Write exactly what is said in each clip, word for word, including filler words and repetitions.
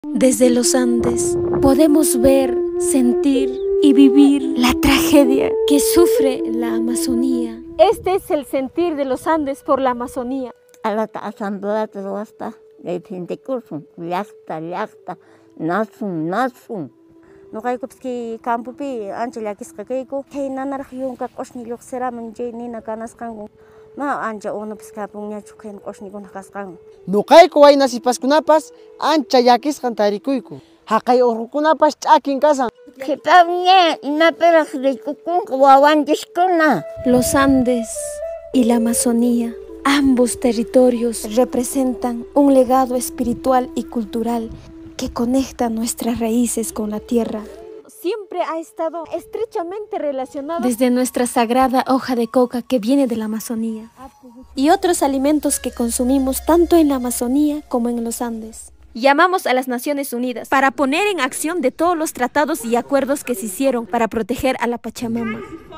Desde los Andes podemos ver, sentir y vivir la tragedia que sufre la Amazonía. Este es el sentir de los Andes por la Amazonía. Alata asamblea de hasta de gente curso, llacta, llacta, nasun, nasun. No hay que campo pi, Angela Kiscaco, hey, nana, you got Oshni Luxera, and Jane Ganaskango. Ma anja ono piscapunya chuken Oshnigon Cascan. No caico hay nasipascunapas, ancha yaquis cantaricuyco. Hacay orucunapas chakin casa. Que también, una pera de cucun, guaguandiscuna. Los Andes y la Amazonía, ambos territorios representan un legado espiritual y cultural que conecta nuestras raíces con la tierra. Siempre ha estado estrechamente relacionado desde nuestra sagrada hoja de coca que viene de la Amazonía y otros alimentos que consumimos tanto en la Amazonía como en los Andes. Llamamos a las Naciones Unidas para poner en acción de todos los tratados y acuerdos que se hicieron para proteger a la Pachamama.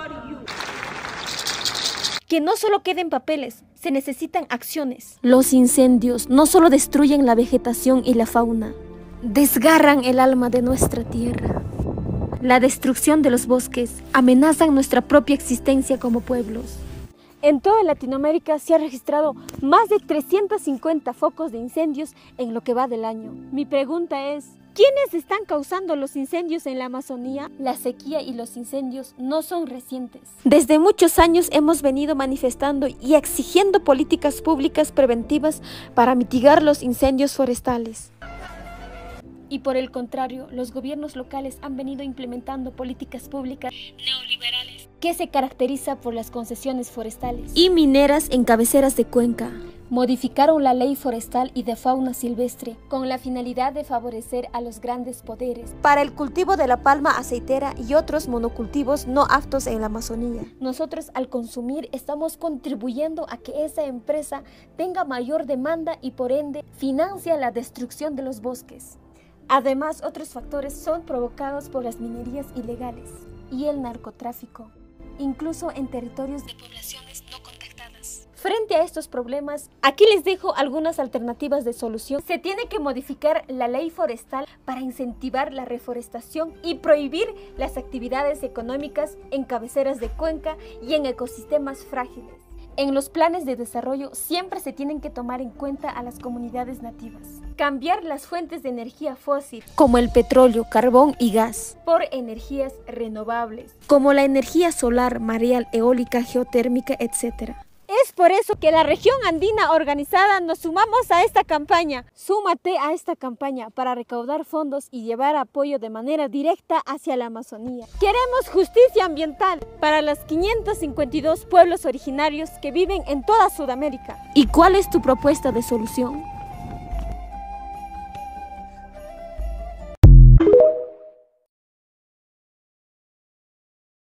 Que no solo queden papeles, se necesitan acciones. Los incendios no solo destruyen la vegetación y la fauna, desgarran el alma de nuestra tierra. La destrucción de los bosques amenaza nuestra propia existencia como pueblos. En toda Latinoamérica se ha registrado más de trescientos cincuenta focos de incendios en lo que va del año. Mi pregunta es, ¿quiénes están causando los incendios en la Amazonía? La sequía y los incendios no son recientes. Desde muchos años hemos venido manifestando y exigiendo políticas públicas preventivas para mitigar los incendios forestales. Y por el contrario, los gobiernos locales han venido implementando políticas públicas neoliberales que se caracteriza por las concesiones forestales y mineras en cabeceras de cuenca. Modificaron la ley forestal y de fauna silvestre con la finalidad de favorecer a los grandes poderes para el cultivo de la palma aceitera y otros monocultivos no aptos en la Amazonía. Nosotros al consumir estamos contribuyendo a que esa empresa tenga mayor demanda y por ende financia la destrucción de los bosques. Además, otros factores son provocados por las minerías ilegales y el narcotráfico, incluso en territorios de poblaciones no contactadas. Frente a estos problemas, aquí les dejo algunas alternativas de solución. Se tiene que modificar la ley forestal para incentivar la reforestación y prohibir las actividades económicas en cabeceras de cuenca y en ecosistemas frágiles. En los planes de desarrollo siempre se tienen que tomar en cuenta a las comunidades nativas. Cambiar las fuentes de energía fósil, como el petróleo, carbón y gas, por energías renovables, como la energía solar, mareal, eólica, geotérmica, etcétera. Es por eso que la región andina organizada nos sumamos a esta campaña. Súmate a esta campaña para recaudar fondos y llevar apoyo de manera directa hacia la Amazonía. Queremos justicia ambiental para los quinientos cincuenta y dos pueblos originarios que viven en toda Sudamérica. ¿Y cuál es tu propuesta de solución?